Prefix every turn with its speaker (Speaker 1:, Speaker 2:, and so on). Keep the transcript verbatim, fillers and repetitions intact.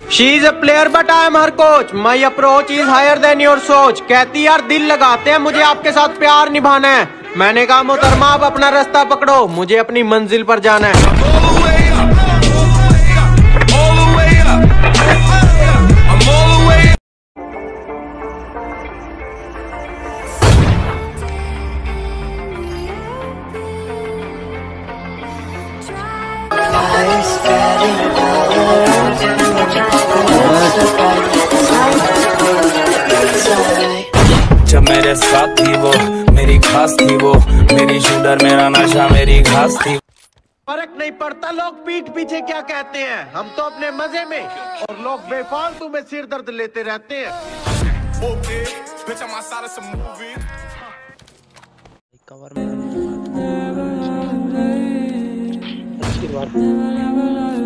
Speaker 1: She is a player but I am her coach, my approach is higher than your सोच। कहती यार दिल लगाते हैं, मुझे आपके साथ प्यार निभाना है। मैंने कहा मोहतरमा आप अपना रास्ता पकड़ो, मुझे अपनी मंजिल पर जाना है।
Speaker 2: जब मेरे साथ थी वो मेरी खास थी, वो मेरी शूटर मेरा नशा मेरी घास थी।
Speaker 1: फर्क नहीं पड़ता लोग पीठ पीछे क्या कहते हैं, हम तो अपने मजे में और लोग बेफालतू में सिर दर्द लेते रहते हैं। कवर में